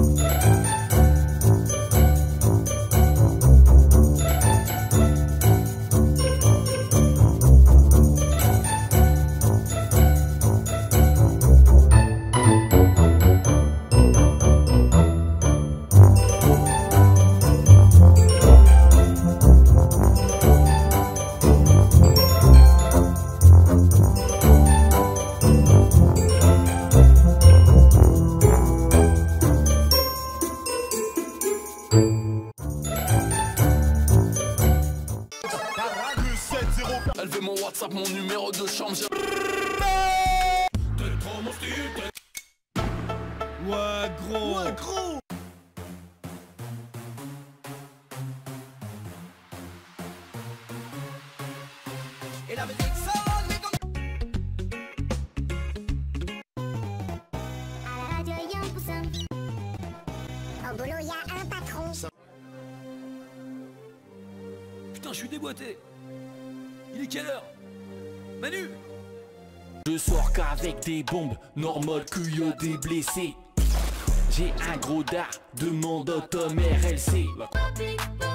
Elle veut mon WhatsApp, mon numéro de chambre. Ouais gros. Ouais gros. Et la musique sonne, mais comme... À la radio, y'a un poussin. Au boulot, y'a un patron. Putain, je suis déboîté. Il est quelle heure? Manu! Je sors qu'avec des bombes, normal qu'il y a des blessés. J'ai un gros dard, demande au Tom RLC.